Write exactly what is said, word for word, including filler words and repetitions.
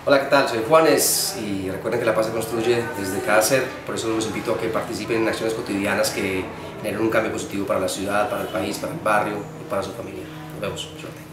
Hola, ¿qué tal? Soy Juanes y recuerden que la paz se construye desde cada ser, por eso los invito a que participen en acciones cotidianas que generen un cambio positivo para la ciudad, para el país, para el barrio y para su familia. Nos vemos, suerte.